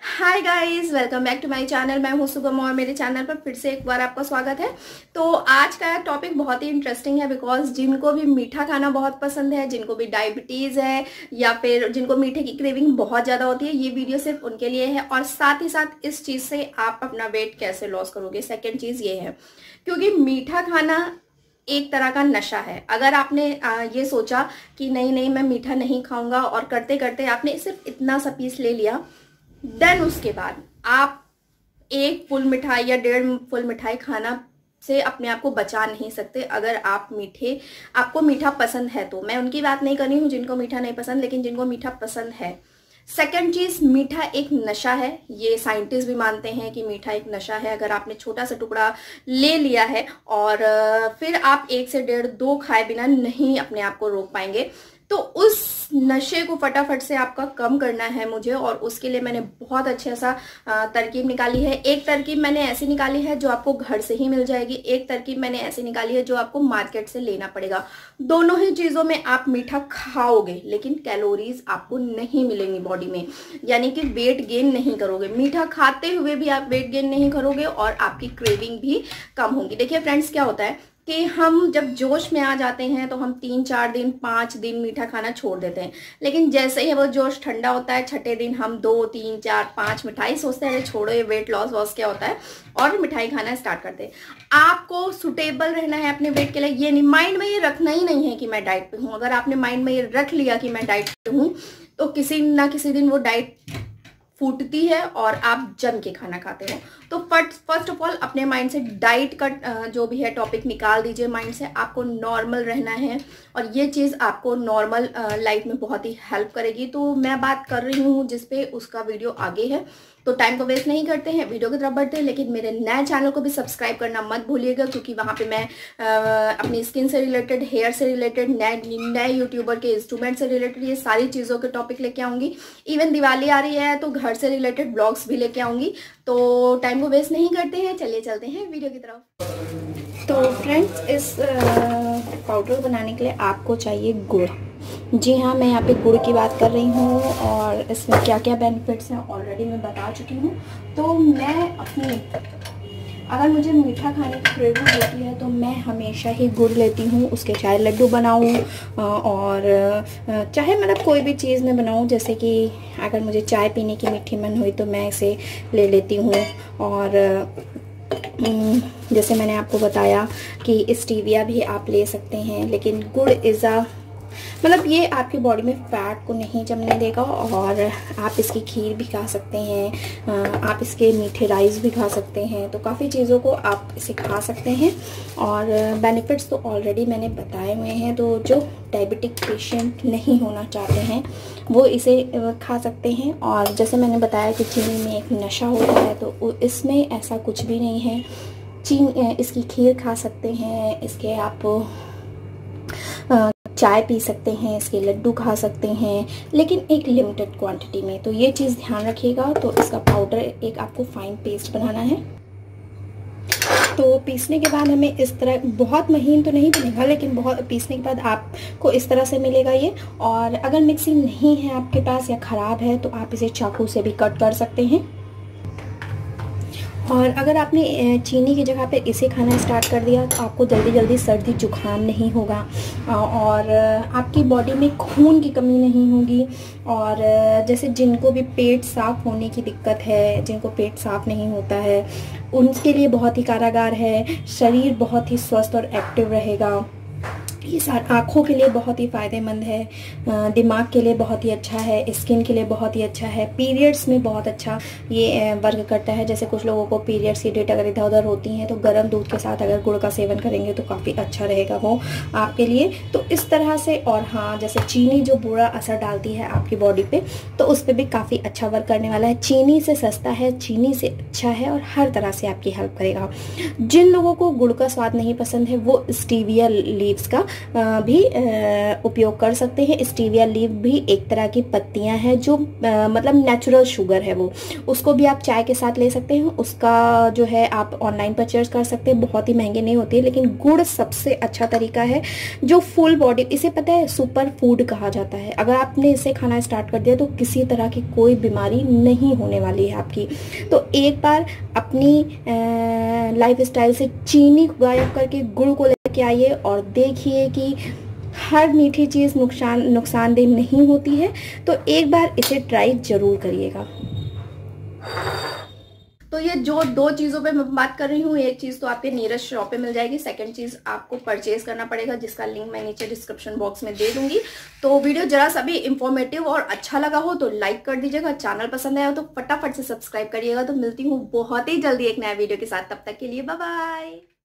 Hi guys, welcome back to my channel. मैं हूं शुभम और मेरे चैनल पर फिर से एक बार आपका स्वागत है। तो आज का टॉपिक बहुत ही इंटरेस्टिंग है बिकॉज जिनको भी मीठा खाना बहुत पसंद है, जिनको भी डायबिटीज़ है या फिर जिनको मीठे की क्रेविंग बहुत ज़्यादा होती है, ये वीडियो सिर्फ उनके लिए है। और साथ ही साथ इस चीज़ से आप अपना वेट कैसे लॉस करोगे, सेकेंड चीज़ ये है, क्योंकि मीठा खाना एक तरह का नशा है। अगर आपने ये सोचा कि नहीं नहीं मैं मीठा नहीं खाऊंगा और करते करते आपने सिर्फ इतना सा पीस ले लिया, देन उसके बाद आप एक फुल मिठाई या 1.5 फुल मिठाई खाना से अपने आप को बचा नहीं सकते। अगर आपको मीठा पसंद है तो मैं उनकी बात नहीं कर रही हूँ जिनको मीठा नहीं पसंद, लेकिन जिनको मीठा पसंद है। सेकंड चीज, मीठा एक नशा है। ये साइंटिस्ट भी मानते हैं कि मीठा एक नशा है। अगर आपने छोटा सा टुकड़ा ले लिया है और फिर आप 1 से 1.5 2 खाए बिना नहीं अपने आप को रोक पाएंगे। तो उस नशे को फटाफट से आपका कम करना है मुझे, और उसके लिए मैंने बहुत अच्छा सा तरकीब निकाली है। एक तरकीब मैंने ऐसी निकाली है जो आपको घर से ही मिल जाएगी, एक तरकीब मैंने ऐसी निकाली है जो आपको मार्केट से लेना पड़ेगा। दोनों ही चीज़ों में आप मीठा खाओगे लेकिन कैलोरीज आपको नहीं मिलेंगी बॉडी में, यानी कि वेट गेन नहीं करोगे। मीठा खाते हुए भी आप वेट गेन नहीं करोगे और आपकी क्रेविंग भी कम होगी। देखिए फ्रेंड्स, क्या होता है कि हम जब जोश में आ जाते हैं तो हम 3-4 दिन 5 दिन मीठा खाना छोड़ देते हैं, लेकिन जैसे ही वो जोश ठंडा होता है, छठे दिन हम 2 3 4 5 मिठाई सोचते हैं छोड़ो ये वेट लॉस क्या होता है, और मिठाई खाना स्टार्ट करते हैं। आपको सुटेबल रहना है अपने वेट के लिए। ये नहीं, माइंड में ये रखना ही नहीं है कि मैं डाइट पे हूँ। अगर आपने माइंड में ये रख लिया कि मैं डाइट पे हूँ तो किसी ना किसी दिन वो डाइट फूटती है और आप जम के खाना खाते हो। तो फर्स्ट ऑफ ऑल अपने माइंड से डाइट का जो भी है टॉपिक निकाल दीजिए माइंड से। आपको नॉर्मल रहना है और ये चीज़ आपको नॉर्मल लाइफ में बहुत ही हेल्प करेगी। तो मैं बात कर रही हूँ जिस पे उसका वीडियो आगे है, तो टाइम को वेस्ट नहीं करते हैं, वीडियो की तरफ बढ़ते हैं। लेकिन मेरे नए चैनल को भी सब्सक्राइब करना मत भूलिएगा, क्योंकि वहाँ पे मैं अपनी स्किन से रिलेटेड, हेयर से रिलेटेड, नए यूट्यूबर के इंस्ट्रूमेंट से रिलेटेड ये सारी चीज़ों के टॉपिक लेके आऊँगी। इवन दिवाली आ रही है तो घर से रिलेटेड ब्लॉग्स भी लेके आऊँगी। तो टाइम को वेस्ट नहीं करते हैं, चलिए चलते हैं वीडियो की तरफ। तो फ्रेंड्स, इस पाउडर बनाने के लिए आपको चाहिए गुड़। जी हाँ, मैं यहाँ पे गुड़ की बात कर रही हूँ और इसमें क्या क्या बेनिफिट्स हैं ऑलरेडी मैं बता चुकी हूँ। तो मैं अगर मुझे मीठा खाने की क्रेविंग होती है तो मैं हमेशा ही गुड़ लेती हूँ। उसके चाहे लड्डू बनाऊँ और चाहे मतलब कोई भी चीज़ मैं बनाऊँ, जैसे कि अगर मुझे चाय पीने की मीठी मन हुई तो मैं इसे ले लेती हूँ। और जैसे मैंने आपको बताया कि स्टीविया भी आप ले सकते हैं, लेकिन गुड़ मतलब ये आपकी बॉडी में फैट को नहीं जमने देगा। और आप इसकी खीर भी खा सकते हैं, आप इसके मीठे राइस भी खा सकते हैं। तो काफ़ी चीज़ों को आप इसे खा सकते हैं और बेनिफिट्स तो ऑलरेडी मैंने बताए हुए हैं। तो जो डायबिटिक पेशेंट नहीं होना चाहते हैं वो इसे खा सकते हैं। और जैसे मैंने बताया कि चीनी में एक नशा होता है, तो इसमें ऐसा कुछ भी नहीं है। इसकी खीर खा सकते हैं, इसके आप चाय पी सकते हैं, इसके लड्डू खा सकते हैं, लेकिन एक लिमिटेड क्वांटिटी में। तो ये चीज़ ध्यान रखिएगा। तो इसका पाउडर एक आपको फाइन पेस्ट बनाना है। तो पीसने के बाद हमें इस तरह, बहुत महीन तो नहीं बनेगा लेकिन बहुत पीसने के बाद आपको इस तरह से मिलेगा ये। और अगर मिक्सी नहीं है आपके पास या ख़राब है तो आप इसे चाकू से भी कट कर सकते हैं। और अगर आपने चीनी की जगह पे इसे खाना स्टार्ट कर दिया तो आपको जल्दी जल्दी सर्दी जुकाम नहीं होगा और आपकी बॉडी में खून की कमी नहीं होगी। और जैसे जिनको भी पेट साफ़ होने की दिक्कत है, जिनको पेट साफ़ नहीं होता है, उनके लिए बहुत ही कारगर है। शरीर बहुत ही स्वस्थ और एक्टिव रहेगा। ये सारा आँखों के लिए बहुत ही फ़ायदेमंद है, दिमाग के लिए बहुत ही अच्छा है, स्किन के लिए बहुत ही अच्छा है, पीरियड्स में बहुत अच्छा ये वर्क करता है। जैसे कुछ लोगों को पीरियड्स की डेट अगर इधर उधर होती हैं तो गर्म दूध के साथ अगर गुड़ का सेवन करेंगे तो काफ़ी अच्छा रहेगा वो आपके लिए। तो इस तरह से। और हाँ, जैसे चीनी जो बुरा असर डालती है आपकी बॉडी पे, तो उस पर भी काफ़ी अच्छा वर्क करने वाला है। चीनी से सस्ता है, चीनी से अच्छा है और हर तरह से आपकी हेल्प करेगा। जिन लोगों को गुड़ का स्वाद नहीं पसंद है वो स्टीविया लीव्स का भी उपयोग कर सकते हैं। स्टीविया लीफ भी एक तरह की पत्तियां हैं जो मतलब नेचुरल शुगर है, वो उसको भी आप चाय के साथ ले सकते हैं। उसका जो है आप ऑनलाइन परचेज कर सकते हैं, बहुत ही महंगे नहीं होते, लेकिन गुड़ सबसे अच्छा तरीका है जो फुल बॉडी, इसे पता है सुपर फूड कहा जाता है। अगर आपने इसे खाना स्टार्ट कर दिया तो किसी तरह की कोई बीमारी नहीं होने वाली है आपकी। तो एक बार अपनी लाइफस्टाइल से चीनी को गायब करके गुड़ को लेके आइए और देखिए कि हर मीठी चीज़ नुकसानदेह नहीं होती है। तो एक बार इसे ट्राई जरूर करिएगा। तो ये जो दो चीज़ों पे मैं बात कर रही हूँ, एक चीज़ तो आपके नियरेस्ट शॉप पे मिल जाएगी, सेकंड चीज़ आपको परचेज करना पड़ेगा, जिसका लिंक मैं नीचे डिस्क्रिप्शन बॉक्स में दे दूंगी। तो वीडियो जरा सा भी इंफॉर्मेटिव और अच्छा लगा हो तो लाइक कर दीजिएगा, चैनल पसंद आया हो तो फटाफट से सब्सक्राइब करिएगा। तो मिलती हूँ बहुत ही जल्दी एक नया वीडियो के साथ, तब तक के लिए बाय बाय।